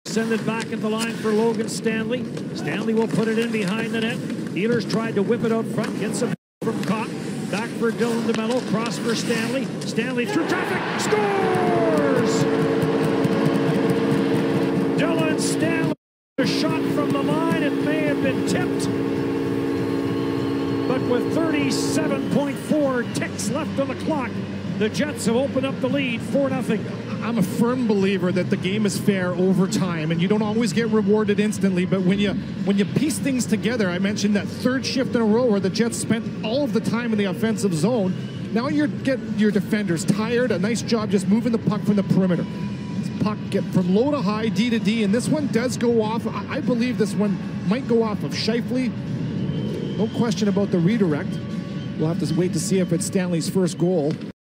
Send it back at the line for Logan Stanley. Stanley will put it in behind the net. Healers tried to whip it out front. Gets it from Cott. Back for Dylan DeMello. Cross for Stanley. Stanley through traffic. Scores! Dylan Stanley. A shot from the line. It may have been tipped. But with 37.4 ticks left on the clock, the Jets have opened up the lead 4-0. I'm a firm believer that the game is fair over time, and you don't always get rewarded instantly. But when you piece things together, I mentioned that third shift in a row where the Jets spent all of the time in the offensive zone. Now you get your defenders tired. A nice job just moving the puck from the perimeter. This puck get from low to high, D to D, and this one does go off. I believe this one might go off of Scheifele. No question about the redirect. We'll have to wait to see if it's Stanley's first goal.